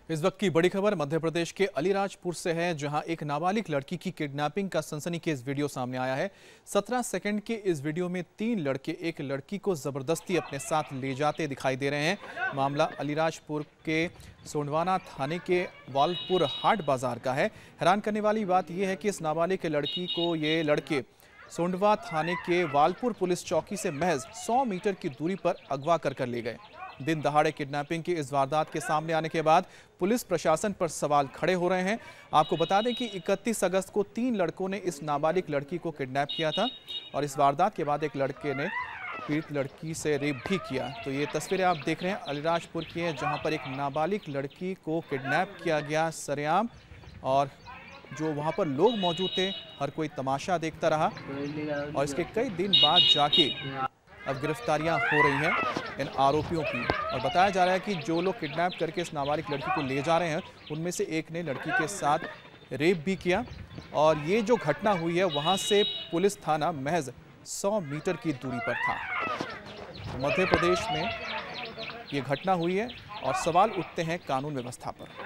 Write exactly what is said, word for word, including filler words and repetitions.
इस वक्त की बड़ी खबर मध्य प्रदेश के अलीराजपुर से है, जहां एक नाबालिग लड़की की किडनैपिंग का सनसनीखेज वीडियो सामने आया है। सत्रह सेकंड के इस वीडियो में तीन लड़के एक लड़की को जबरदस्ती अपने साथ ले जाते दिखाई दे रहे हैं। मामला अलीराजपुर के सोंडवाना थाने के वालपुर हाट बाजार का है। हैरान करने वाली बात यह है कि इस नाबालिग लड़की को ये लड़के सोंडवा थाने के वालपुर पुलिस चौकी से महज सौ मीटर की दूरी पर अगवा कर कर ले गए। दिन दहाड़े किडनैपिंग की इस वारदात के सामने आने के बाद पुलिस प्रशासन पर सवाल खड़े हो रहे हैं। आपको बता दें कि इकतीस अगस्त को तीन लड़कों ने इस नाबालिग लड़की को किडनैप किया था और इस वारदात के बाद एक लड़के ने पीड़ित लड़की से रेप भी किया। तो ये तस्वीरें आप देख रहे हैं अलीराजपुर की हैं, जहां पर एक नाबालिग लड़की को किडनैप किया गया सरेआम, और जो वहां पर लोग मौजूद थे हर कोई तमाशा देखता रहा। और इसके कई दिन बाद जाके अब गिरफ्तारियां हो रही हैं इन आरोपियों की, और बताया जा रहा है कि जो लोग किडनैप करके इस नाबालिग लड़की को ले जा रहे हैं उनमें से एक ने लड़की के साथ रेप भी किया। और ये जो घटना हुई है वहां से पुलिस थाना महज सौ मीटर की दूरी पर था। तो मध्य प्रदेश में ये घटना हुई है और सवाल उठते हैं कानून व्यवस्था पर।